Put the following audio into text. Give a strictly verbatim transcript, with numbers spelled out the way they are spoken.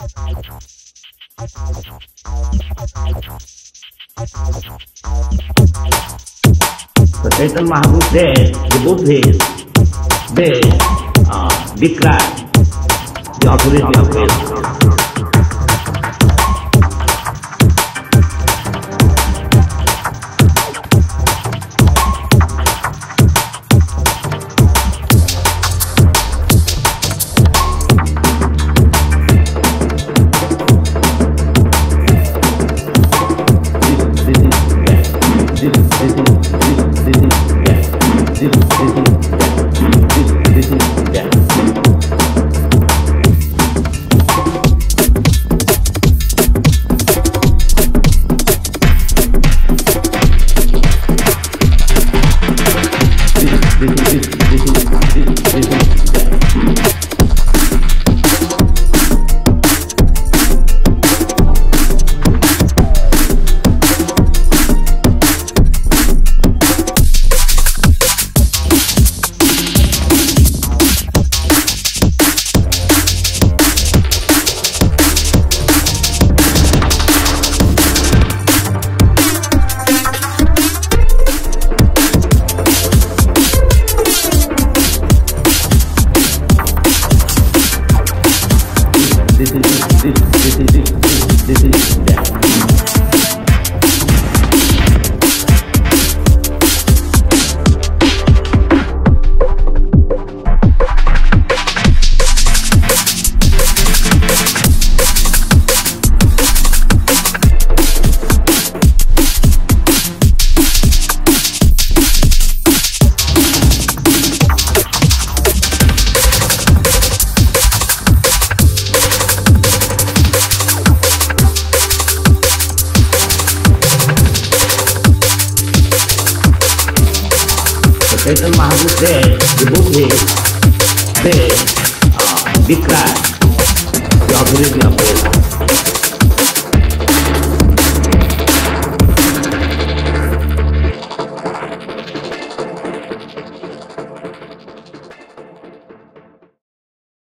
So Chaitanya Mahaprabhu said the Buddhists, they uh, declare the authority of Veda. Chaitanya Mahaprabhu said the Buddhists, they uh, declare the authority of Veda.